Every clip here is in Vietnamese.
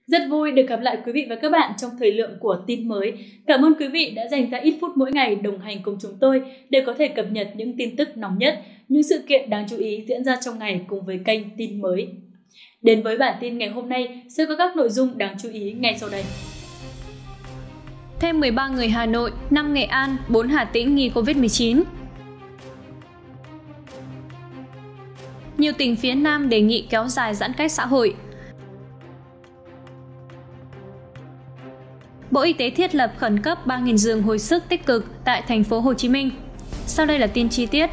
Rất vui được gặp lại quý vị và các bạn trong thời lượng của tin mới. Cảm ơn quý vị đã dành ra ít phút mỗi ngày đồng hành cùng chúng tôi để có thể cập nhật những tin tức nóng nhất, những sự kiện đáng chú ý diễn ra trong ngày cùng với kênh tin mới. Đến với bản tin ngày hôm nay sẽ có các nội dung đáng chú ý ngay sau đây. Thêm 13 người Hà Nội, 5 Nghệ An, 4 Hà Tĩnh nghi Covid-19. Nhiều tỉnh phía Nam đề nghị kéo dài giãn cách xã hội. Bộ Y tế thiết lập khẩn cấp 3.000 giường hồi sức tích cực tại thành phố Hồ Chí Minh. Sau đây là tin chi tiết.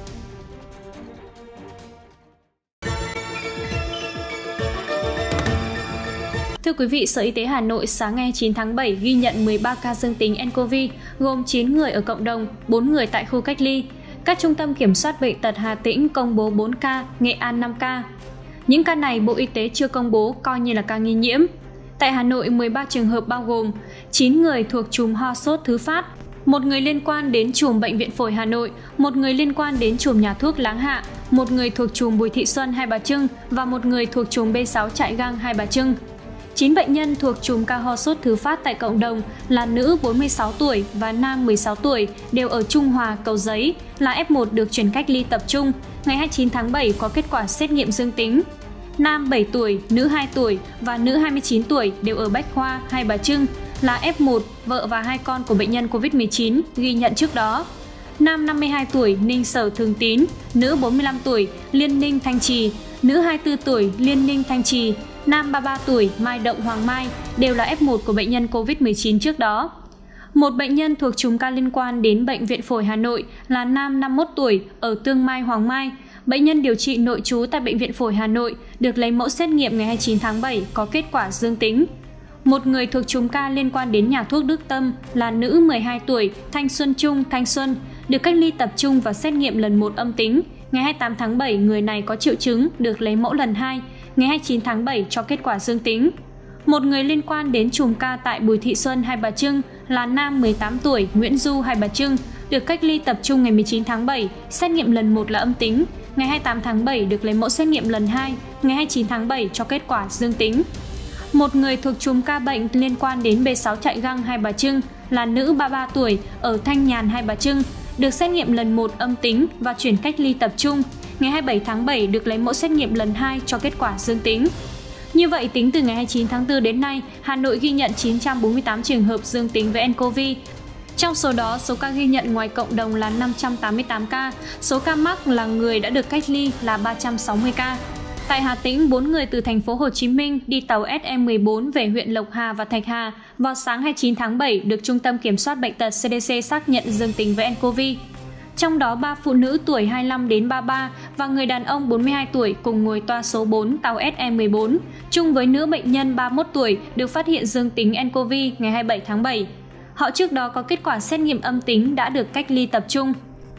Thưa quý vị, Sở Y tế Hà Nội sáng ngày 9 tháng 7 ghi nhận 13 ca dương tính nCoV, gồm 9 người ở cộng đồng, 4 người tại khu cách ly. Các trung tâm kiểm soát bệnh tật Hà Tĩnh công bố 4 ca, Nghệ An 5 ca. Những ca này Bộ Y tế chưa công bố coi như là ca nghi nhiễm. Tại Hà Nội, 13 trường hợp bao gồm 9 người thuộc chùm ho sốt thứ phát, 1 người liên quan đến chùm Bệnh viện Phổi Hà Nội, 1 người liên quan đến chùm nhà thuốc Láng Hạ, 1 người thuộc chùm Bùi Thị Xuân Hai Bà Trưng và 1 người thuộc chùm B6 Trại Găng Hai Bà Trưng. 9 bệnh nhân thuộc chùm ca ho sốt thứ phát tại cộng đồng là nữ 46 tuổi và nam 16 tuổi đều ở Trung Hòa, Cầu Giấy, là F1 được chuyển cách ly tập trung. Ngày 29 tháng 7 có kết quả xét nghiệm dương tính. Nam 7 tuổi, nữ 2 tuổi và nữ 29 tuổi đều ở Bách Khoa, Hai Bà Trưng, là F1, vợ và 2 con của bệnh nhân COVID-19 ghi nhận trước đó. Nam 52 tuổi, Ninh Sở Thường Tín, nữ 45 tuổi, Liên Ninh Thanh Trì, nữ 24 tuổi, Liên Ninh Thanh Trì, nam 33 tuổi, Mai Động Hoàng Mai, đều là F1 của bệnh nhân COVID-19 trước đó. Một bệnh nhân thuộc chùm ca liên quan đến Bệnh viện Phổi Hà Nội là nam 51 tuổi, ở Tương Mai Hoàng Mai. Bệnh nhân điều trị nội trú tại Bệnh viện Phổi Hà Nội được lấy mẫu xét nghiệm ngày 29 tháng 7 có kết quả dương tính. Một người thuộc chùm ca liên quan đến nhà thuốc Đức Tâm là nữ 12 tuổi, Thanh Xuân Trung, Thanh Xuân, được cách ly tập trung và xét nghiệm lần 1 âm tính. Ngày 28 tháng 7, người này có triệu chứng được lấy mẫu lần 2, ngày 29 tháng 7 cho kết quả dương tính. Một người liên quan đến chùm ca tại Bùi Thị Xuân Hai Bà Trưng là nam 18 tuổi, Nguyễn Du Hai Bà Trưng, được cách ly tập trung ngày 19 tháng 7, xét nghiệm lần 1 là âm tính. Ngày 28 tháng 7 được lấy mẫu xét nghiệm lần 2, ngày 29 tháng 7 cho kết quả dương tính. Một người thuộc chùm ca bệnh liên quan đến B6 Trại Găng Hai Bà Trưng là nữ 33 tuổi, ở Thanh Nhàn Hai Bà Trưng, được xét nghiệm lần 1 âm tính và chuyển cách ly tập trung. Ngày 27 tháng 7 được lấy mẫu xét nghiệm lần 2 cho kết quả dương tính. Như vậy, tính từ ngày 29 tháng 4 đến nay, Hà Nội ghi nhận 948 trường hợp dương tính với nCoV. Trong số đó, số ca ghi nhận ngoài cộng đồng là 588 ca, số ca mắc là người đã được cách ly là 360 ca. Tại Hà Tĩnh, 4 người từ thành phố Hồ Chí Minh đi tàu SE14 về huyện Lộc Hà và Thạch Hà vào sáng 29 tháng 7 được Trung tâm Kiểm soát Bệnh tật CDC xác nhận dương tính với nCoV. Trong đó, 3 phụ nữ tuổi 25 đến 33 và người đàn ông 42 tuổi cùng ngồi toa số 4 tàu SE14, chung với nữ bệnh nhân 31 tuổi được phát hiện dương tính nCoV ngày 27 tháng 7. Họ trước đó có kết quả xét nghiệm âm tính đã được cách ly tập trung.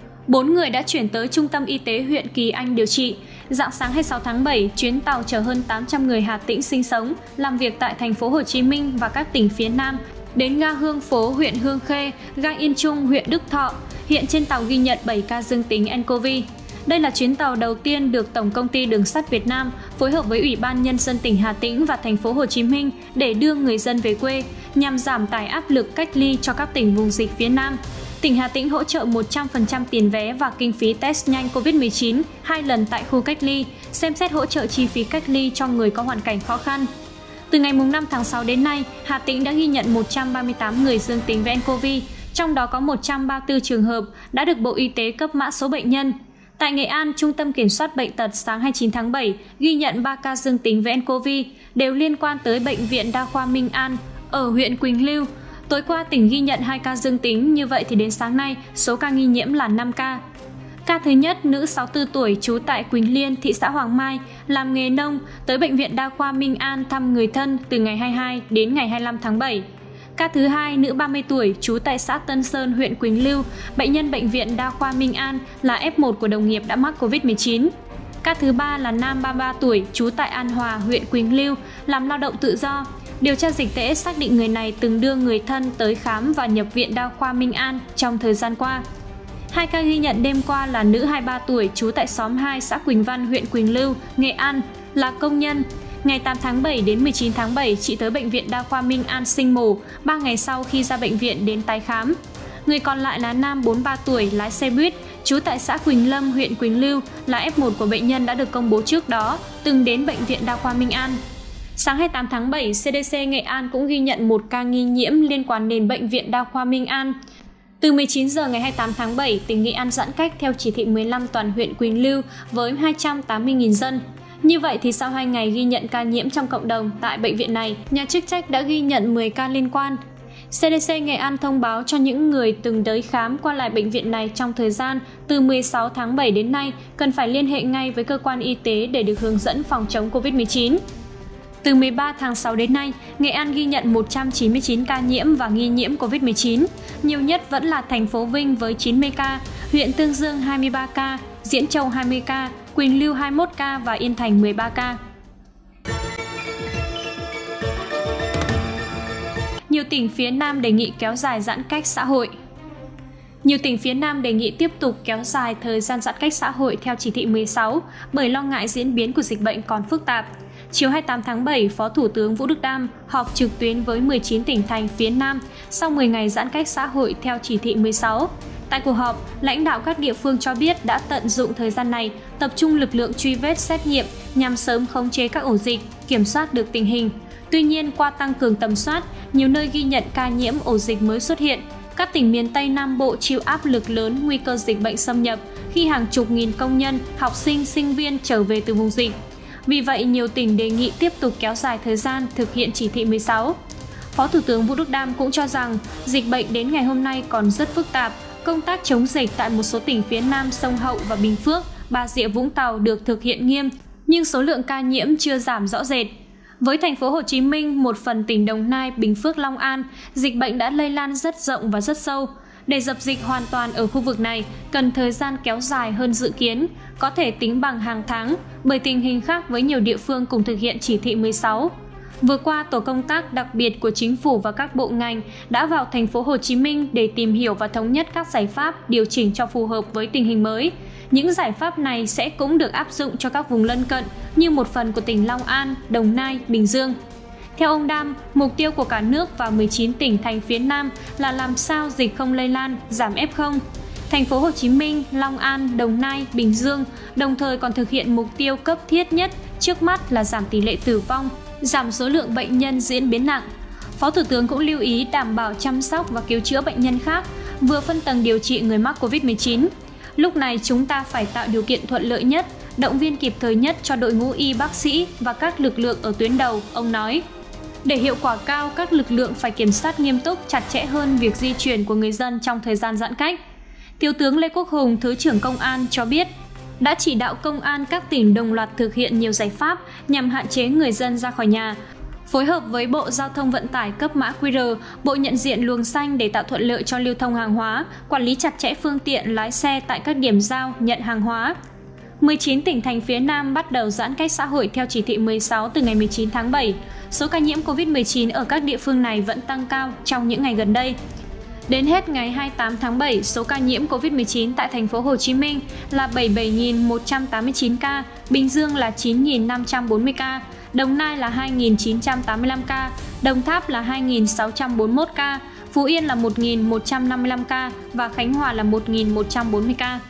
4 người đã chuyển tới Trung tâm Y tế huyện Kỳ Anh điều trị. Rạng sáng 26 tháng 7, chuyến tàu chở hơn 800 người Hà Tĩnh sinh sống, làm việc tại thành phố Hồ Chí Minh và các tỉnh phía Nam đến ga Hương Phố huyện Hương Khê, ga Yên Trung huyện Đức Thọ. Hiện trên tàu ghi nhận 7 ca dương tính nCoV. Đây là chuyến tàu đầu tiên được Tổng công ty Đường sắt Việt Nam phối hợp với Ủy ban Nhân dân tỉnh Hà Tĩnh và thành phố Hồ Chí Minh để đưa người dân về quê nhằm giảm tải áp lực cách ly cho các tỉnh vùng dịch phía Nam. Tỉnh Hà Tĩnh hỗ trợ 100% tiền vé và kinh phí test nhanh COVID-19 2 lần tại khu cách ly, xem xét hỗ trợ chi phí cách ly cho người có hoàn cảnh khó khăn. Từ ngày 5 tháng 6 đến nay, Hà Tĩnh đã ghi nhận 138 người dương tính với nCoV, trong đó có 134 trường hợp đã được Bộ Y tế cấp mã số bệnh nhân. Tại Nghệ An, Trung tâm Kiểm soát Bệnh tật sáng 29 tháng 7 ghi nhận 3 ca dương tính với nCoV, đều liên quan tới Bệnh viện Đa khoa Minh An ở huyện Quỳnh Lưu. Tối qua, tỉnh ghi nhận 2 ca dương tính, như vậy thì đến sáng nay, số ca nghi nhiễm là 5 ca. Ca thứ nhất, nữ 64 tuổi trú tại Quỳnh Liên, thị xã Hoàng Mai, làm nghề nông, tới Bệnh viện Đa khoa Minh An thăm người thân từ ngày 22 đến ngày 25 tháng 7. Ca thứ hai, nữ 30 tuổi trú tại xã Tân Sơn, huyện Quỳnh Lưu, bệnh nhân Bệnh viện Đa khoa Minh An là F1 của đồng nghiệp đã mắc COVID-19. Ca thứ ba là nam 33 tuổi trú tại An Hòa, huyện Quỳnh Lưu, làm lao động tự do. Điều tra dịch tễ xác định người này từng đưa người thân tới khám và nhập viện Đa khoa Minh An trong thời gian qua. 2 ca ghi nhận đêm qua là nữ 23 tuổi trú tại xóm 2 xã Quỳnh Văn, huyện Quỳnh Lưu, Nghệ An, là công nhân. Ngày 8 tháng 7 đến 19 tháng 7, chị tới Bệnh viện Đa khoa Minh An sinh mổ, 3 ngày sau khi ra bệnh viện đến tái khám. Người còn lại là nam 43 tuổi, lái xe buýt, trú tại xã Quỳnh Lâm, huyện Quỳnh Lưu, là F1 của bệnh nhân đã được công bố trước đó, từng đến Bệnh viện Đa khoa Minh An. Sáng 28 tháng 7, CDC Nghệ An cũng ghi nhận một ca nghi nhiễm liên quan đến Bệnh viện Đa khoa Minh An. Từ 19 giờ ngày 28 tháng 7, tỉnh Nghệ An giãn cách theo chỉ thị 15 toàn huyện Quỳnh Lưu với 280.000 dân. Như vậy thì sau 2 ngày ghi nhận ca nhiễm trong cộng đồng tại bệnh viện này, nhà chức trách đã ghi nhận 10 ca liên quan. CDC Nghệ An thông báo cho những người từng tới khám qua lại bệnh viện này trong thời gian từ 16 tháng 7 đến nay cần phải liên hệ ngay với cơ quan y tế để được hướng dẫn phòng chống COVID-19. Từ 13 tháng 6 đến nay, Nghệ An ghi nhận 199 ca nhiễm và nghi nhiễm COVID-19. Nhiều nhất vẫn là thành phố Vinh với 90 ca, huyện Tương Dương 23 ca, Diễn Châu 20 ca, Quỳnh Lưu 21 ca và Yên Thành 13 ca. Nhiều tỉnh phía Nam đề nghị kéo dài giãn cách xã hội. Nhiều tỉnh phía Nam đề nghị tiếp tục kéo dài thời gian giãn cách xã hội theo chỉ thị 16 bởi lo ngại diễn biến của dịch bệnh còn phức tạp. Chiều 28 tháng 7, Phó Thủ tướng Vũ Đức Đam họp trực tuyến với 19 tỉnh thành phía Nam sau 10 ngày giãn cách xã hội theo chỉ thị 16. Tại cuộc họp, lãnh đạo các địa phương cho biết đã tận dụng thời gian này tập trung lực lượng truy vết xét nghiệm nhằm sớm khống chế các ổ dịch, kiểm soát được tình hình. Tuy nhiên, qua tăng cường tầm soát, nhiều nơi ghi nhận ca nhiễm ổ dịch mới xuất hiện. Các tỉnh miền Tây Nam Bộ chịu áp lực lớn nguy cơ dịch bệnh xâm nhập khi hàng chục nghìn công nhân, học sinh, sinh viên trở về từ vùng dịch. Vì vậy, nhiều tỉnh đề nghị tiếp tục kéo dài thời gian thực hiện chỉ thị 16. Phó Thủ tướng Vũ Đức Đam cũng cho rằng dịch bệnh đến ngày hôm nay còn rất phức tạp. Công tác chống dịch tại một số tỉnh phía Nam sông Hậu và Bình Phước, Bà Rịa Vũng Tàu được thực hiện nghiêm, nhưng số lượng ca nhiễm chưa giảm rõ rệt. Với thành phố Hồ Chí Minh, một phần tỉnh Đồng Nai, Bình Phước, Long An, dịch bệnh đã lây lan rất rộng và rất sâu. Để dập dịch hoàn toàn ở khu vực này, cần thời gian kéo dài hơn dự kiến, có thể tính bằng hàng tháng, bởi tình hình khác với nhiều địa phương cùng thực hiện chỉ thị 16. Vừa qua, tổ công tác đặc biệt của chính phủ và các bộ ngành đã vào thành phố Hồ Chí Minh để tìm hiểu và thống nhất các giải pháp điều chỉnh cho phù hợp với tình hình mới. Những giải pháp này sẽ cũng được áp dụng cho các vùng lân cận như một phần của tỉnh Long An, Đồng Nai, Bình Dương. Theo ông Đam, mục tiêu của cả nước và 19 tỉnh thành phía Nam là làm sao dịch không lây lan, giảm F0. Thành phố Hồ Chí Minh, Long An, Đồng Nai, Bình Dương đồng thời còn thực hiện mục tiêu cấp thiết nhất trước mắt là giảm tỷ lệ tử vong, giảm số lượng bệnh nhân diễn biến nặng. Phó Thủ tướng cũng lưu ý đảm bảo chăm sóc và cứu chữa bệnh nhân khác, vừa phân tầng điều trị người mắc COVID-19. Lúc này chúng ta phải tạo điều kiện thuận lợi nhất, động viên kịp thời nhất cho đội ngũ y bác sĩ và các lực lượng ở tuyến đầu, ông nói. Để hiệu quả cao, các lực lượng phải kiểm soát nghiêm túc, chặt chẽ hơn việc di chuyển của người dân trong thời gian giãn cách. Thiếu tướng Lê Quốc Hùng, Thứ trưởng Công an cho biết, đã chỉ đạo công an các tỉnh đồng loạt thực hiện nhiều giải pháp nhằm hạn chế người dân ra khỏi nhà, phối hợp với Bộ Giao thông Vận tải cấp mã QR, Bộ nhận diện luồng xanh để tạo thuận lợi cho lưu thông hàng hóa, quản lý chặt chẽ phương tiện lái xe tại các điểm giao nhận hàng hóa. 19 tỉnh thành phía Nam bắt đầu giãn cách xã hội theo chỉ thị 16 từ ngày 19 tháng 7. Số ca nhiễm COVID-19 ở các địa phương này vẫn tăng cao trong những ngày gần đây. Đến hết ngày 28 tháng 7, số ca nhiễm COVID-19 tại thành phố Hồ Chí Minh là 77.189 ca, Bình Dương là 9.540 ca, Đồng Nai là 2.985 ca, Đồng Tháp là 2.641 ca, Phú Yên là 1.155 ca và Khánh Hòa là 1.140 ca.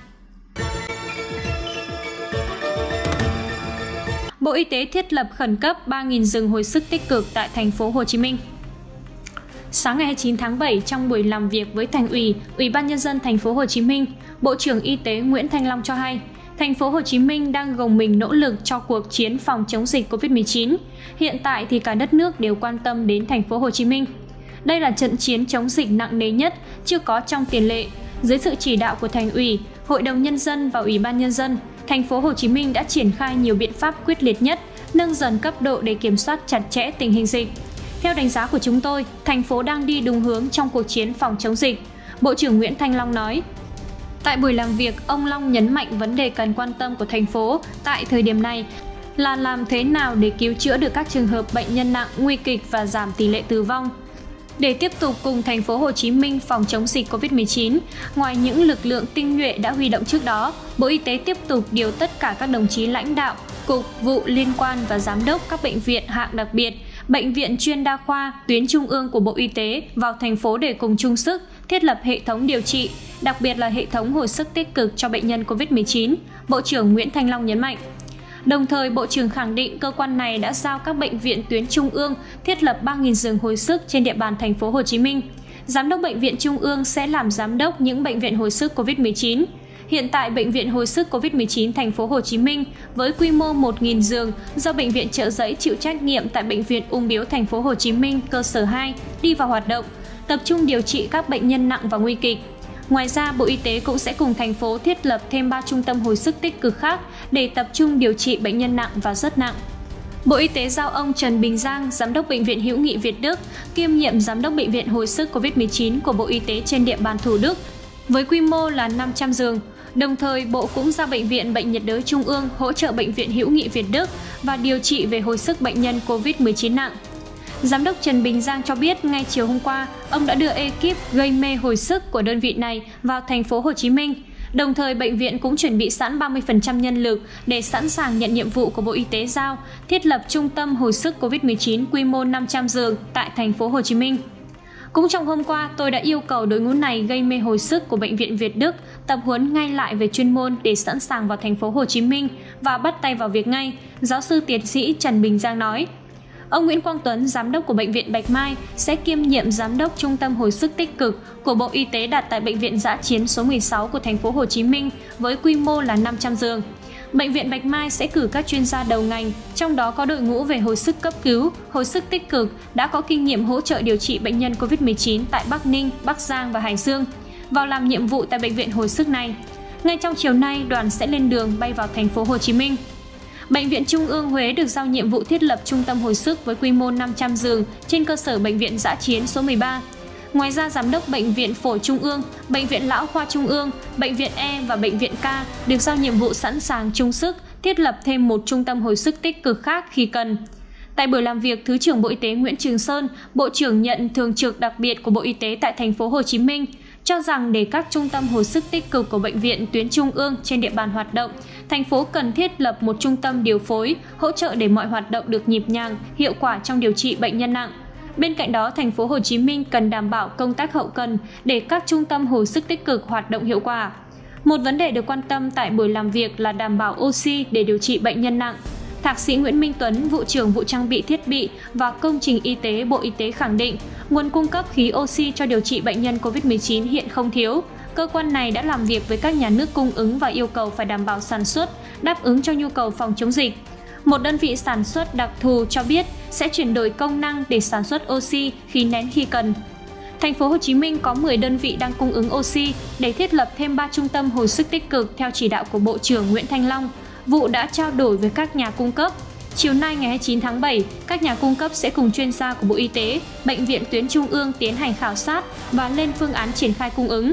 Bộ Y tế thiết lập khẩn cấp 3.000 giường hồi sức tích cực tại thành phố Hồ Chí Minh. Sáng ngày 29 tháng 7, trong buổi làm việc với Thành ủy, Ủy ban nhân dân thành phố Hồ Chí Minh, Bộ trưởng Y tế Nguyễn Thanh Long cho hay, thành phố Hồ Chí Minh đang gồng mình nỗ lực cho cuộc chiến phòng chống dịch COVID-19. Hiện tại thì cả đất nước đều quan tâm đến thành phố Hồ Chí Minh. Đây là trận chiến chống dịch nặng nề nhất chưa có trong tiền lệ. Dưới sự chỉ đạo của Thành ủy, Hội đồng nhân dân và Ủy ban nhân dân, thành phố Hồ Chí Minh đã triển khai nhiều biện pháp quyết liệt nhất, nâng dần cấp độ để kiểm soát chặt chẽ tình hình dịch. Theo đánh giá của chúng tôi, thành phố đang đi đúng hướng trong cuộc chiến phòng chống dịch, Bộ trưởng Nguyễn Thanh Long nói. Tại buổi làm việc, ông Long nhấn mạnh vấn đề cần quan tâm của thành phố tại thời điểm này là làm thế nào để cứu chữa được các trường hợp bệnh nhân nặng, nguy kịch và giảm tỷ lệ tử vong. Để tiếp tục cùng thành phố Hồ Chí Minh phòng chống dịch COVID-19, ngoài những lực lượng tinh nhuệ đã huy động trước đó, Bộ Y tế tiếp tục điều tất cả các đồng chí lãnh đạo cục, vụ liên quan và giám đốc các bệnh viện hạng đặc biệt, bệnh viện chuyên đa khoa, tuyến trung ương của Bộ Y tế vào thành phố để cùng chung sức thiết lập hệ thống điều trị, đặc biệt là hệ thống hồi sức tích cực cho bệnh nhân COVID-19, Bộ trưởng Nguyễn Thanh Long nhấn mạnh. Đồng thời, Bộ trưởng khẳng định cơ quan này đã giao các bệnh viện tuyến trung ương thiết lập 3.000 giường hồi sức trên địa bàn thành phố Hồ Chí Minh. Giám đốc bệnh viện trung ương sẽ làm giám đốc những bệnh viện hồi sức COVID-19. Hiện tại, bệnh viện hồi sức COVID-19 thành phố Hồ Chí Minh với quy mô 1.000 giường do bệnh viện Chợ Giấy chịu trách nhiệm tại bệnh viện Ung Bướu thành phố Hồ Chí Minh cơ sở 2 đi vào hoạt động, tập trung điều trị các bệnh nhân nặng và nguy kịch. Ngoài ra, Bộ Y tế cũng sẽ cùng thành phố thiết lập thêm 3 trung tâm hồi sức tích cực khác để tập trung điều trị bệnh nhân nặng và rất nặng. Bộ Y tế giao ông Trần Bình Giang, Giám đốc Bệnh viện Hữu nghị Việt Đức, kiêm nhiệm Giám đốc Bệnh viện hồi sức COVID-19 của Bộ Y tế trên địa bàn Thủ Đức, với quy mô là 500 giường. Đồng thời, Bộ cũng giao Bệnh viện Bệnh nhiệt đới Trung ương hỗ trợ Bệnh viện Hữu nghị Việt Đức và điều trị về hồi sức bệnh nhân COVID-19 nặng. Giám đốc Trần Bình Giang cho biết ngay chiều hôm qua, ông đã đưa ekip gây mê hồi sức của đơn vị này vào thành phố Hồ Chí Minh. Đồng thời, bệnh viện cũng chuẩn bị sẵn 30% nhân lực để sẵn sàng nhận nhiệm vụ của Bộ Y tế giao, thiết lập trung tâm hồi sức COVID-19 quy mô 500 giường tại thành phố Hồ Chí Minh. Cũng trong hôm qua, tôi đã yêu cầu đội ngũ này gây mê hồi sức của Bệnh viện Việt Đức tập huấn ngay lại về chuyên môn để sẵn sàng vào thành phố Hồ Chí Minh và bắt tay vào việc ngay, giáo sư tiến sĩ Trần Bình Giang nói. Ông Nguyễn Quang Tuấn, giám đốc của Bệnh viện Bạch Mai, sẽ kiêm nhiệm giám đốc Trung tâm hồi sức tích cực của Bộ Y tế đặt tại Bệnh viện Dã chiến số 16 của thành phố Hồ Chí Minh với quy mô là 500 giường. Bệnh viện Bạch Mai sẽ cử các chuyên gia đầu ngành, trong đó có đội ngũ về hồi sức cấp cứu, hồi sức tích cực đã có kinh nghiệm hỗ trợ điều trị bệnh nhân COVID-19 tại Bắc Ninh, Bắc Giang và Hải Dương, vào làm nhiệm vụ tại bệnh viện hồi sức này. Ngay trong chiều nay, đoàn sẽ lên đường bay vào thành phố Hồ Chí Minh. Bệnh viện Trung ương Huế được giao nhiệm vụ thiết lập trung tâm hồi sức với quy mô 500 giường trên cơ sở Bệnh viện Dã chiến số 13. Ngoài ra, Giám đốc Bệnh viện Phổi Trung ương, Bệnh viện Lão khoa Trung ương, Bệnh viện E và Bệnh viện K được giao nhiệm vụ sẵn sàng chung sức thiết lập thêm một trung tâm hồi sức tích cực khác khi cần. Tại buổi làm việc, Thứ trưởng Bộ Y tế Nguyễn Trường Sơn, Bộ trưởng nhận thường trực đặc biệt của Bộ Y tế tại thành phố Hồ Chí Minh, cho rằng để các trung tâm hồi sức tích cực của bệnh viện tuyến trung ương trên địa bàn hoạt động, thành phố cần thiết lập một trung tâm điều phối, hỗ trợ để mọi hoạt động được nhịp nhàng, hiệu quả trong điều trị bệnh nhân nặng. Bên cạnh đó, thành phố Hồ Chí Minh cần đảm bảo công tác hậu cần để các trung tâm hồi sức tích cực hoạt động hiệu quả. Một vấn đề được quan tâm tại buổi làm việc là đảm bảo oxy để điều trị bệnh nhân nặng. Thạc sĩ Nguyễn Minh Tuấn, vụ trưởng vụ trang bị thiết bị và công trình y tế Bộ Y tế khẳng định, nguồn cung cấp khí oxy cho điều trị bệnh nhân COVID-19 hiện không thiếu. Cơ quan này đã làm việc với các nhà nước cung ứng và yêu cầu phải đảm bảo sản xuất, đáp ứng cho nhu cầu phòng chống dịch. Một đơn vị sản xuất đặc thù cho biết sẽ chuyển đổi công năng để sản xuất oxy, khí nén khi cần. Thành phố Hồ Chí Minh có 10 đơn vị đang cung ứng oxy để thiết lập thêm 3 trung tâm hồi sức tích cực theo chỉ đạo của Bộ trưởng Nguyễn Thanh Long. Vụ đã trao đổi với các nhà cung cấp. Chiều nay ngày 29 tháng 7, các nhà cung cấp sẽ cùng chuyên gia của Bộ Y tế, Bệnh viện tuyến trung ương tiến hành khảo sát và lên phương án triển khai cung ứng.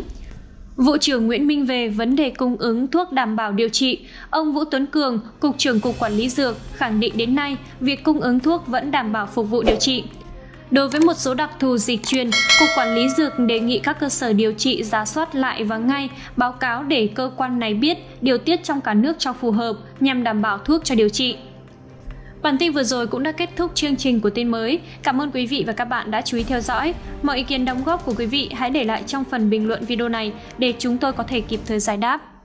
Vụ trưởng Nguyễn Minh về vấn đề cung ứng thuốc đảm bảo điều trị, ông Vũ Tuấn Cường, Cục trưởng Cục Quản lý Dược, khẳng định đến nay, việc cung ứng thuốc vẫn đảm bảo phục vụ điều trị. Đối với một số đặc thù dịch truyền, Cục Quản lý Dược đề nghị các cơ sở điều trị rà soát lại và ngay báo cáo để cơ quan này biết điều tiết trong cả nước cho phù hợp nhằm đảm bảo thuốc cho điều trị. Bản tin vừa rồi cũng đã kết thúc chương trình của tin mới. Cảm ơn quý vị và các bạn đã chú ý theo dõi. Mọi ý kiến đóng góp của quý vị hãy để lại trong phần bình luận video này để chúng tôi có thể kịp thời giải đáp.